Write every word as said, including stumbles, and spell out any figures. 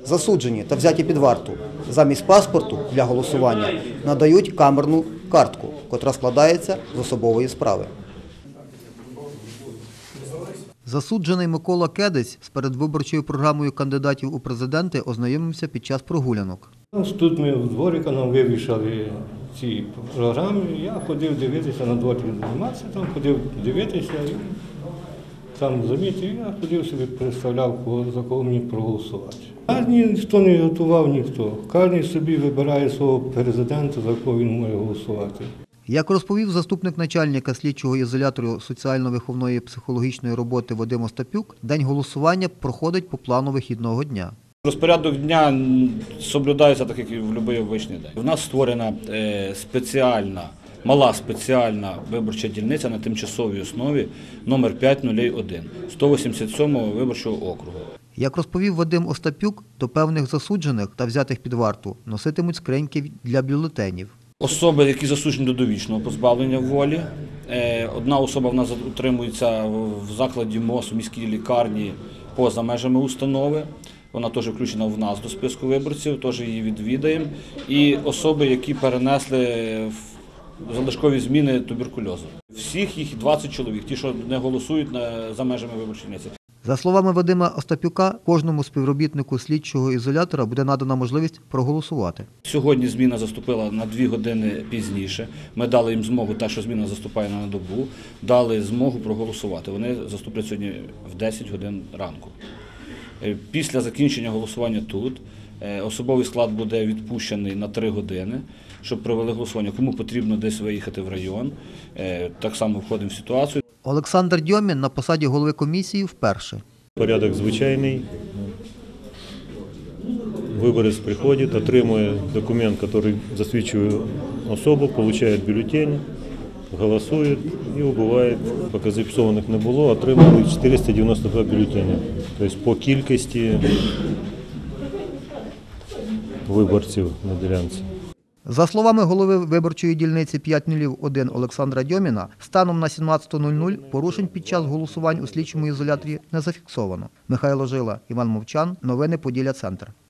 Засуджені та взяті під варту замість паспорту для голосування надають камерну картку, котра складається з особової справи. Засуджений Микола Кедесь з передвиборчою програмою кандидатів у президенти ознайомився під час прогулянок. Тут ми в дворі нам вивішали ці програми, я ходив дивитися, на дворі займатися, там ходив дивитися, і там замітив, я ходив собі, представляв, кого, за кого мені проголосувати. А ніхто не готував, ніхто. Кожен собі вибирає свого президента, за кого він може голосувати. Як розповів заступник начальника слідчого ізолятору соціально-виховної психологічної роботи Вадим Остапюк, день голосування проходить по плану вихідного дня. Розпорядок дня соблюдається так, як і в будь-який обичний день. У нас створена спеціальна, мала спеціальна виборча дільниця на тимчасовій основі номер п'ять нуль один сто вісімдесят сьомого виборчого округу. Як розповів Вадим Остапюк, до певних засуджених та взятих під варту носитимуть скриньки для бюлетенів. Особи, які засуджені до довічного позбавлення волі. Одна особа в нас утримується в закладі МОЗ, в міській лікарні поза межами установи. Вона теж включена в нас до списку виборців, теж її відвідаємо. І особи, які перенесли залишкові зміни туберкульозу. Всіх їх двадцять чоловік, ті, що не голосують за межами виборчої дільниці. За словами Вадима Остапюка, кожному співробітнику слідчого ізолятора буде надана можливість проголосувати. Сьогодні зміна заступила на дві години пізніше. Ми дали їм змогу, та, що зміна заступає на добу, дали змогу проголосувати. Вони заступлять сьогодні в десять годин ранку. Після закінчення голосування тут особовий склад буде відпущений на три години, щоб провели голосування. Кому потрібно десь виїхати в район, так само входимо в ситуацію. Олександр Дьомін на посаді голови комісії вперше. Порядок звичайний. Виборець приходить, отримує документ, який засвідчує особу, отримує бюлетень, голосує і убуває. Поки зафіксованих не було, отримали чотириста дев'яносто два бюлетені. Тобто по кількості виборців на ділянці. За словами голови виборчої дільниці п'ять нуль один Олександра Дьоміна, станом на сімнадцяту нуль нуль порушень під час голосувань у слідчому ізоляторі не зафіксовано. Михайло Жила, Іван Мовчан. Новини Поділля Центр.